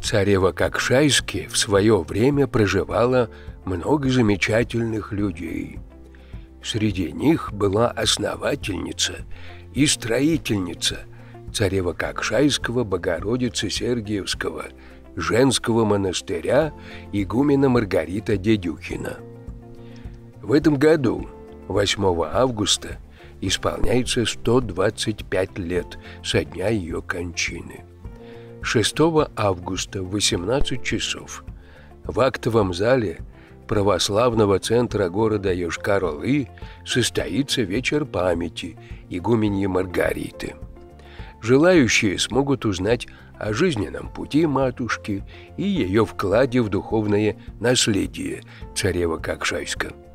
Царево-Кокшайске в свое время проживало много замечательных людей. Среди них была основательница и строительница Царево-Кокшайского Богородицы-Сергиевского женского монастыря игумена Маргарита Дедюхина. В этом году, 8 августа, исполняется 125 лет со дня ее кончины. 6 августа в 18 часов в актовом зале православного центра города Йошкар-Олы состоится вечер памяти игуменьи Маргариты. Желающие смогут узнать о жизненном пути матушки и ее вкладе в духовное наследие Царева-Кокшайска.